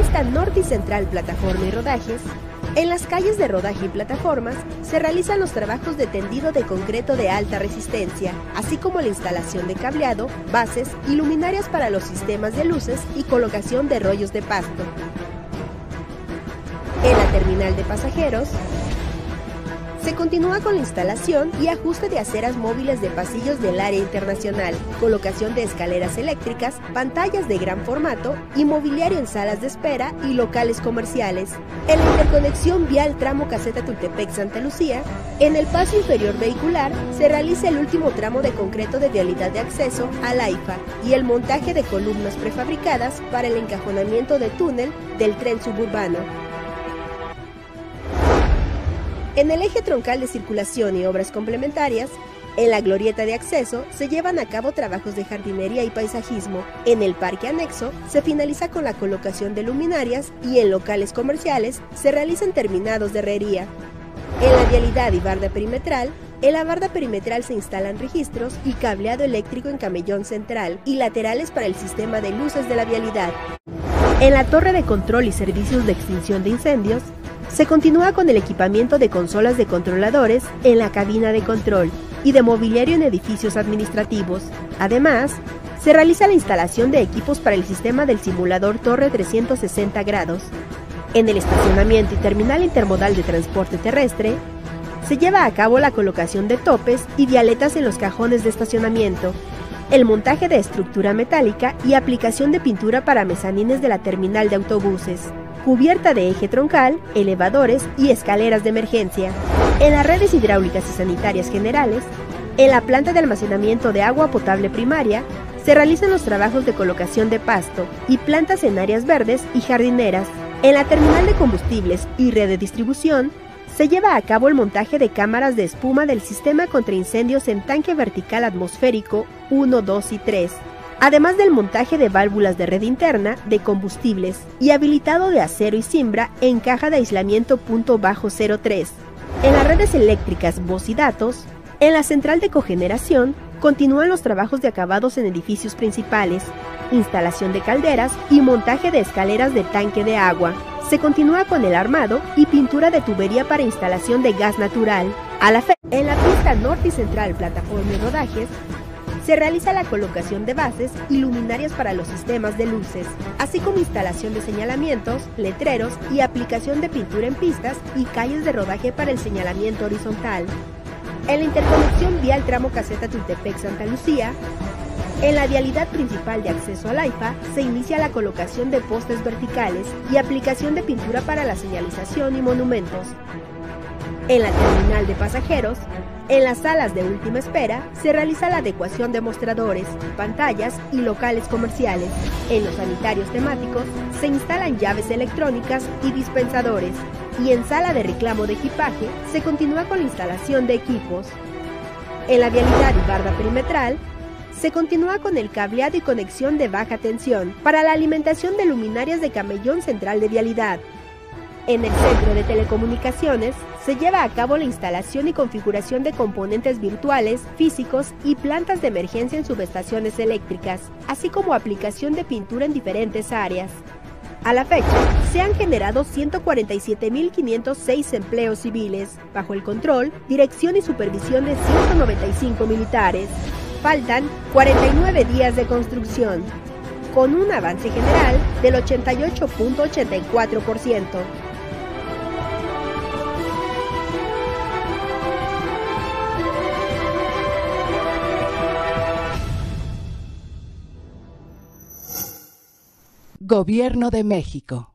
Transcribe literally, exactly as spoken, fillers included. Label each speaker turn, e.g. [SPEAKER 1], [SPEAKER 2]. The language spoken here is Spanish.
[SPEAKER 1] pista norte y central plataforma y rodajes, en las calles de rodaje y plataformas se realizan los trabajos de tendido de concreto de alta resistencia, así como la instalación de cableado, bases y luminarias para los sistemas de luces y colocación de rollos de pasto. En la terminal de pasajeros, se continúa con la instalación y ajuste de aceras móviles de pasillos del área internacional, colocación de escaleras eléctricas, pantallas de gran formato y mobiliario en salas de espera y locales comerciales. En la interconexión vial tramo Caseta Tultepec-Santa Lucía, en el paso inferior vehicular se realiza el último tramo de concreto de vialidad de acceso al AIFA y el montaje de columnas prefabricadas para el encajonamiento de túnel del tren suburbano. En el eje troncal de circulación y obras complementarias, en la glorieta de acceso se llevan a cabo trabajos de jardinería y paisajismo. En el parque anexo se finaliza con la colocación de luminarias y en locales comerciales se realizan terminados de herrería. En la vialidad y barda perimetral, en la barda perimetral se instalan registros y cableado eléctrico en camellón central y laterales para el sistema de luces de la vialidad. En la torre de control y servicios de extinción de incendios, se continúa con el equipamiento de consolas de controladores en la cabina de control y de mobiliario en edificios administrativos. Además, se realiza la instalación de equipos para el sistema del simulador Torre trescientos sesenta grados. En el estacionamiento y terminal intermodal de transporte terrestre, se lleva a cabo la colocación de topes y vialetas en los cajones de estacionamiento, el montaje de estructura metálica y aplicación de pintura para mezanines de la terminal de autobuses, cubierta de eje troncal, elevadores y escaleras de emergencia. En las redes hidráulicas y sanitarias generales, en la planta de almacenamiento de agua potable primaria, se realizan los trabajos de colocación de pasto y plantas en áreas verdes y jardineras. En la terminal de combustibles y red de distribución, se lleva a cabo el montaje de cámaras de espuma del sistema contra incendios en tanque vertical atmosférico uno, dos y tres, además del montaje de válvulas de red interna de combustibles y habilitado de acero y cimbra en caja de aislamiento punto bajo cero tres. En las redes eléctricas, voz y datos, en la central de cogeneración, continúan los trabajos de acabados en edificios principales, instalación de calderas y montaje de escaleras de tanque de agua. Se continúa con el armado y pintura de tubería para instalación de gas natural. A la fe, en la pista norte y central plataforma y rodajes, se realiza la colocación de bases y luminarias para los sistemas de luces, así como instalación de señalamientos, letreros y aplicación de pintura en pistas y calles de rodaje para el señalamiento horizontal. En la interconexión vial tramo Caseta Tultepec-Santa Lucía, en la vialidad principal de acceso al AIFA se inicia la colocación de postes verticales y aplicación de pintura para la señalización y monumentos. En la terminal de pasajeros, en las salas de última espera, se realiza la adecuación de mostradores, pantallas y locales comerciales. En los sanitarios temáticos, se instalan llaves electrónicas y dispensadores. Y en sala de reclamo de equipaje, se continúa con la instalación de equipos. En la vialidad y barda perimetral, se continúa con el cableado y conexión de baja tensión para la alimentación de luminarias de camellón central de vialidad. En el centro de telecomunicaciones, se lleva a cabo la instalación y configuración de componentes virtuales, físicos y plantas de emergencia en subestaciones eléctricas, así como aplicación de pintura en diferentes áreas. A la fecha, se han generado ciento cuarenta y siete mil quinientos seis empleos civiles, bajo el control, dirección y supervisión de ciento noventa y cinco militares. Faltan cuarenta y nueve días de construcción, con un avance general del ochenta y ocho punto ochenta y cuatro por ciento.
[SPEAKER 2] Gobierno de México.